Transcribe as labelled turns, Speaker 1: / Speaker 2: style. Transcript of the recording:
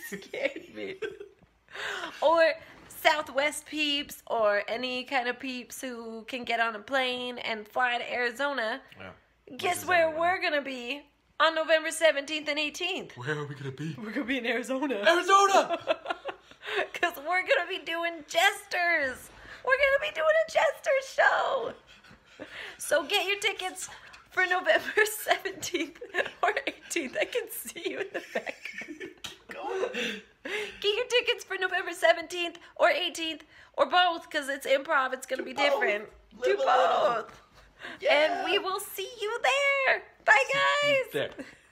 Speaker 1: scared me. Or Southwest peeps, or any kind of peeps who can get on a plane and fly to Arizona.
Speaker 2: Yeah.
Speaker 1: Guess where we're going to be on November 17th and 18th?
Speaker 2: Where are we going to be?
Speaker 1: We're going to be in Arizona.
Speaker 2: Arizona!
Speaker 1: Because we're going to be doing JesterZ. We're going to be doing a JesterZ show. So get your tickets for November 17th or 18th. I can see you in the back. Get your tickets for November 17th or 18th or both, because it's improv. It's going to be different. Do both. Yeah. And we will see you there. Bye, guys.